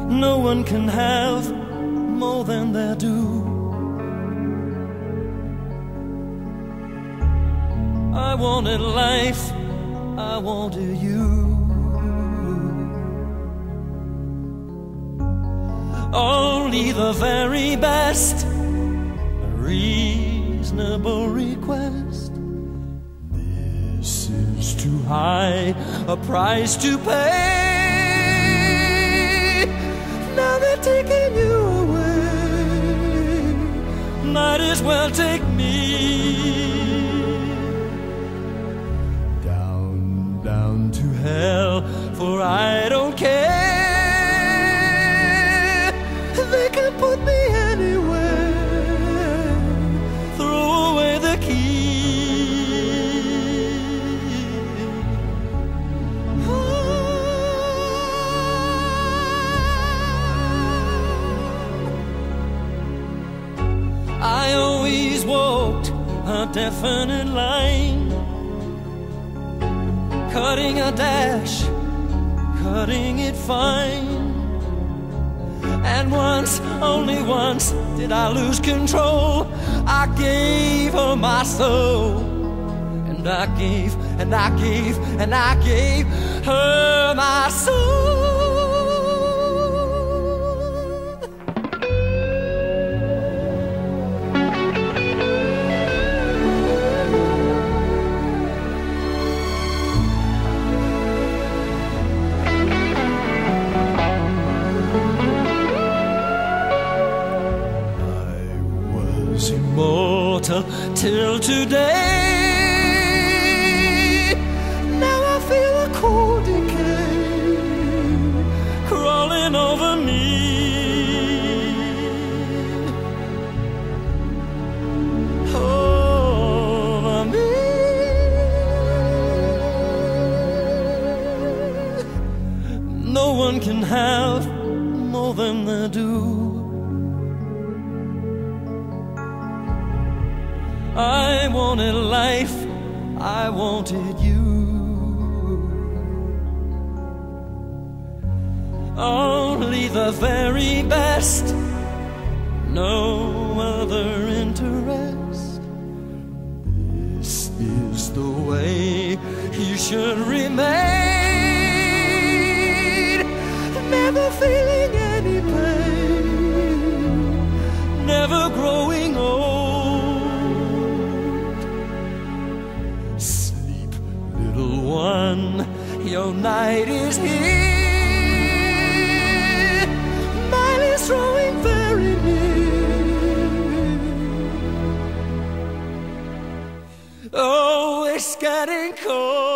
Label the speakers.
Speaker 1: No one can have more than they're due. I wanted life, I wanted you. Only the very best, a reasonable request. This is too high a price to pay. Now they're taking you away, might as well take me. Down to hell, for I don't care. They can put me anywhere, throw away the key. I always walked a definite line, cutting a dash, cutting it fine. And once, only once, did I lose control. I gave her my soul, and I gave, and I gave, and I gave her my soul. Immortal till today. Now I feel a cold decay crawling over me. Over me. No one can have more than they do. I wanted life, I wanted you. Only the very best, no other interest. This is the way you should remain, never feeling any pain, never growing old. One, your night is here, mine is drawing very near. Oh, it's getting cold.